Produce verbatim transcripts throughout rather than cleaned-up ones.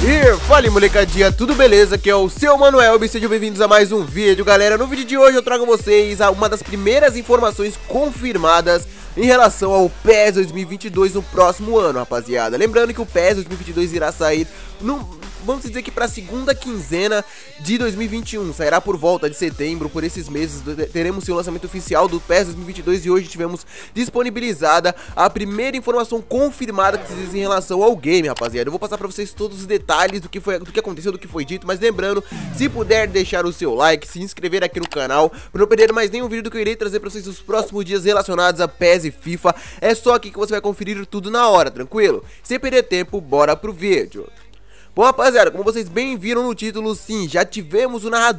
E fala aí, molecadinha, tudo beleza? Aqui é o seu Manuel e sejam bem-vindos a mais um vídeo, galera. No vídeo de hoje eu trago a vocês uma das primeiras informações confirmadas em relação ao PES dois mil e vinte e dois no próximo ano, rapaziada. Lembrando que o PES dois mil e vinte e dois irá sair no... vamos dizer que para a segunda quinzena de dois mil e vinte e um, sairá por volta de setembro. Por esses meses teremos o lançamento oficial do PES dois mil e vinte e dois e hoje tivemos disponibilizada a primeira informação confirmada que se diz em relação ao game, rapaziada. Eu vou passar para vocês todos os detalhes do que foi, do que aconteceu, do que foi dito, mas lembrando, se puder deixar o seu like, se inscrever aqui no canal, para não perder mais nenhum vídeo do que eu irei trazer para vocês nos próximos dias relacionados a PES e FIFA. É só aqui que você vai conferir tudo na hora, tranquilo? Sem perder tempo, bora pro vídeo. Bom, rapaziada, como vocês bem viram no título, sim, já tivemos o narrador.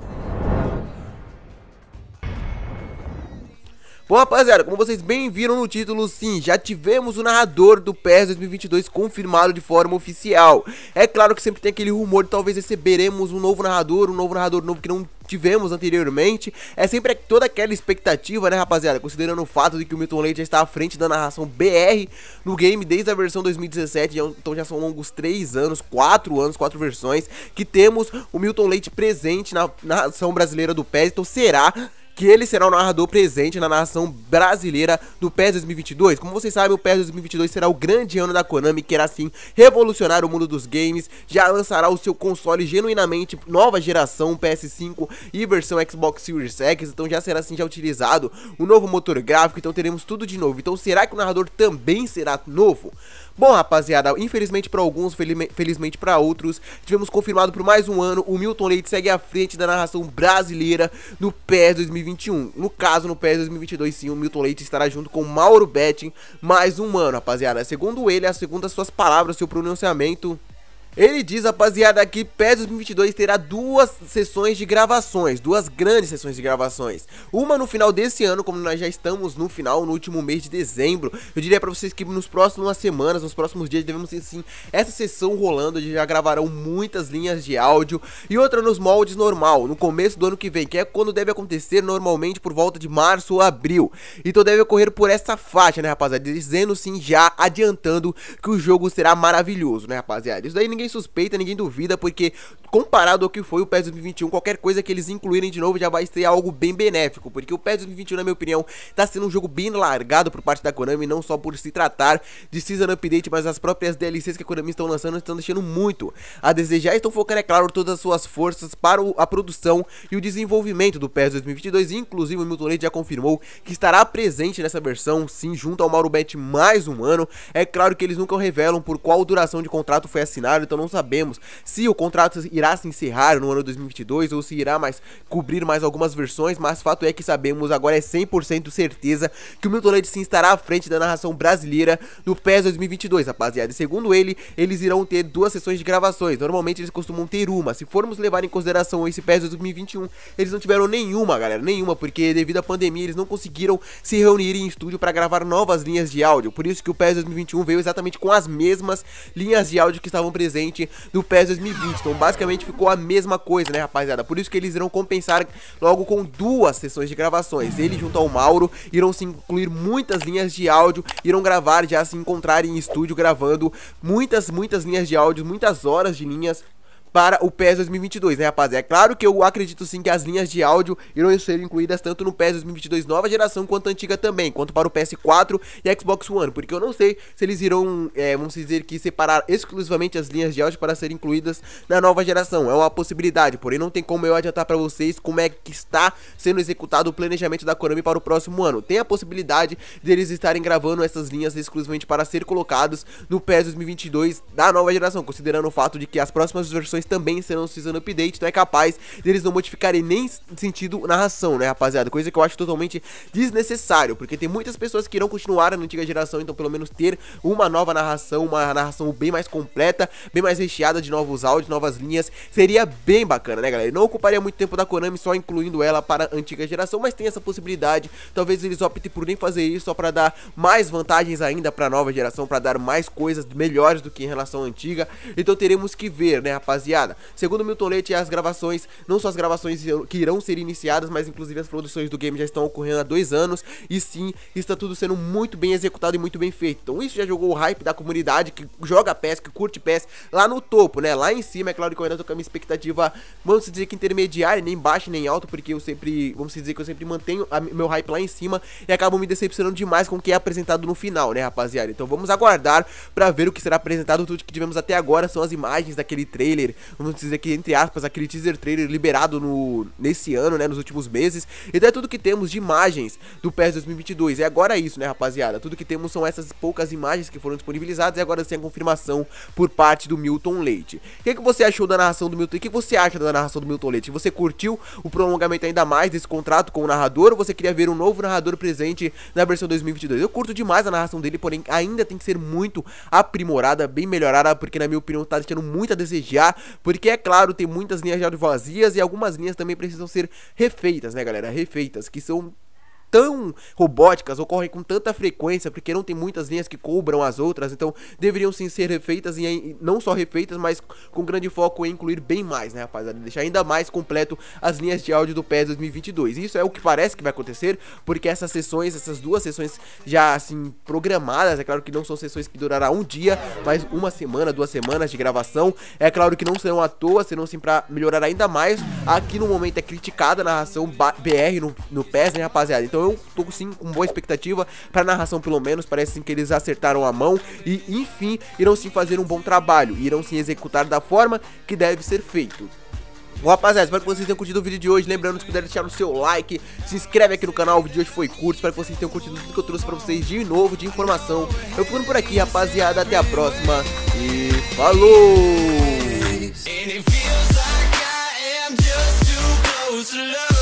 Bom, rapaziada, como vocês bem viram no título, sim, já tivemos o narrador do PES dois mil e vinte e dois confirmado de forma oficial. É claro que sempre tem aquele rumor de talvez receberemos um novo narrador, um novo narrador novo que não tivemos anteriormente. É sempre toda aquela expectativa, né, rapaziada, considerando o fato de que o Milton Leite já está à frente da narração B R no game desde a versão dois mil e dezessete, então já são longos três anos, quatro anos, quatro versões que temos o Milton Leite presente na narração brasileira do PES. Então será que ele será o narrador presente na narração brasileira do PES dois mil e vinte e dois. Como vocês sabem, o PES dois mil e vinte e dois será o grande ano da Konami, que irá assim revolucionar o mundo dos games. Já lançará o seu console genuinamente nova geração, P S cinco e versão Xbox Series X. Então já será assim já utilizado o novo motor gráfico, então teremos tudo de novo. Então será que o narrador também será novo? Bom, rapaziada, infelizmente para alguns, felizmente para outros, tivemos confirmado por mais um ano, o Milton Leite segue à frente da narração brasileira no PES dois mil e vinte e um. No caso, no PES dois mil e vinte e dois, sim, o Milton Leite estará junto com Mauro Betting mais um ano, rapaziada. Segundo ele, segundo as suas palavras, seu pronunciamento, ele diz, rapaziada, que PES dois mil e vinte e dois terá duas sessões de gravações, duas grandes sessões de gravações. Uma no final desse ano, como nós já estamos no final, no último mês de dezembro. Eu diria pra vocês que nos próximos semanas, nos próximos dias, devemos ter sim essa sessão rolando, onde já gravarão muitas linhas de áudio. E outra nos moldes normal, no começo do ano que vem, que é quando deve acontecer normalmente por volta de março ou abril. Então deve ocorrer por essa faixa, né, rapaziada, dizendo sim, já adiantando que o jogo será maravilhoso, né, rapaziada. Isso daí ninguém suspeita, ninguém duvida, porque comparado ao que foi o PES dois mil e vinte e um, qualquer coisa que eles incluírem de novo já vai ser algo bem benéfico, porque o PES dois mil e vinte e um, na minha opinião, tá sendo um jogo bem largado por parte da Konami, não só por se tratar de Season Update, mas as próprias D L Cs que a Konami estão lançando estão deixando muito a desejar. Estão focando, é claro, todas as suas forças para a produção e o desenvolvimento do PES dois mil e vinte e dois, inclusive o Milton Leite já confirmou que estará presente nessa versão, sim, junto ao Mauro Bet mais um ano. É claro que eles nunca revelam por qual duração de contrato foi assinado, então não sabemos se o contrato irá se encerrar no ano dois mil e vinte e dois ou se irá mais cobrir mais algumas versões, mas fato é que sabemos, agora é cem por cento certeza que o Milton Leite sim estará à frente da narração brasileira do PES dois mil e vinte e dois, rapaziada. E segundo ele, eles irão ter duas sessões de gravações, normalmente eles costumam ter uma. Se formos levar em consideração esse PES dois mil e vinte e um, eles não tiveram nenhuma, galera, nenhuma, porque devido à pandemia eles não conseguiram se reunir em estúdio para gravar novas linhas de áudio. Por isso que o PES dois mil e vinte e um veio exatamente com as mesmas linhas de áudio que estavam presentes do PES dois mil e vinte, então basicamente ficou a mesma coisa, né, rapaziada. Por isso que eles irão compensar logo com duas sessões de gravações. Ele junto ao Mauro irão se incluir muitas linhas de áudio, irão gravar, já se encontrar em estúdio gravando muitas, muitas linhas de áudio, muitas horas de linhas para o PES dois mil e vinte e dois, né, rapaziada? É claro que eu acredito sim que as linhas de áudio irão ser incluídas tanto no PES dois mil e vinte e dois nova geração quanto antiga também, quanto para o P S quatro e Xbox One, porque eu não sei se eles irão, é, vamos dizer que separar exclusivamente as linhas de áudio para serem incluídas na nova geração. É uma possibilidade, porém não tem como eu adiantar para vocês como é que está sendo executado o planejamento da Konami para o próximo ano. Tem a possibilidade deles estarem gravando essas linhas exclusivamente para ser colocados no PES dois mil e vinte e dois da nova geração, considerando o fato de que as próximas versões também serão Season Update, então é capaz deles não modificarem nem sentido narração, né, rapaziada? Coisa que eu acho totalmente desnecessário, porque tem muitas pessoas que irão continuar na antiga geração, então pelo menos ter uma nova narração, uma narração bem mais completa, bem mais recheada de novos áudios, novas linhas, seria bem bacana, né, galera? Não ocuparia muito tempo da Konami só incluindo ela para a antiga geração, mas tem essa possibilidade. Talvez eles optem por nem fazer isso, só para dar mais vantagens ainda para a nova geração, para dar mais coisas melhores do que em relação à antiga. Então teremos que ver, né, rapaziada? rapaziada. Segundo o Milton Leite, as gravações, não só as gravações que irão ser iniciadas, mas inclusive as produções do game já estão ocorrendo há dois anos. E sim, está tudo sendo muito bem executado e muito bem feito. Então isso já jogou o hype da comunidade que joga P E S, que curte P E S, lá no topo, né? Lá em cima. É claro que eu ainda tô com a minha expectativa, vamos dizer que intermediária, nem baixa nem alta, porque eu sempre, vamos dizer que eu sempre mantenho a, meu hype lá em cima e acabo me decepcionando demais com o que é apresentado no final, né, rapaziada? Então vamos aguardar pra ver o que será apresentado. Tudo que tivemos até agora são as imagens daquele trailer, vamos dizer que entre aspas, aquele teaser trailer liberado no, nesse ano, né, nos últimos meses. Então é tudo que temos de imagens do P E S dois mil e vinte e dois. É agora isso, né, rapaziada? Tudo que temos são essas poucas imagens que foram disponibilizadas e agora sem a confirmação por parte do Milton Leite. O que, que você achou da narração do Milton? O que você acha da narração do Milton Leite? Você curtiu o prolongamento ainda mais desse contrato com o narrador ou você queria ver um novo narrador presente na versão dois mil e vinte e dois? Eu curto demais a narração dele, porém ainda tem que ser muito aprimorada, bem melhorada, porque na minha opinião tá deixando muito a desejar, porque é claro, tem muitas linhas já vazias e algumas linhas também precisam ser refeitas, né, galera? Refeitas, que são tão robóticas, ocorrem com tanta frequência, porque não tem muitas linhas que cobram as outras, então deveriam sim ser refeitas, e não só refeitas, mas com grande foco em incluir bem mais, né, rapaziada, deixar ainda mais completo as linhas de áudio do P E S dois mil e vinte e dois. Isso é o que parece que vai acontecer, porque essas sessões, essas duas sessões já assim programadas, é claro que não são sessões que durará um dia, mas uma semana, duas semanas de gravação, é claro que não serão à toa, serão sim pra melhorar ainda mais. Aqui no momento é criticada a narração B R no, no P E S, né, rapaziada, então eu tô sim com boa expectativa pra narração, pelo menos. Parece sim que eles acertaram a mão e, enfim, irão sim fazer um bom trabalho, irão sim executar da forma que deve ser feito. Bom, rapaziada, espero que vocês tenham curtido o vídeo de hoje. Lembrando, se puder deixar o seu like, se inscreve aqui no canal. O vídeo de hoje foi curto, espero que vocês tenham curtido tudo que eu trouxe pra vocês de novo, de informação. Eu fico por aqui, rapaziada, até a próxima e falou!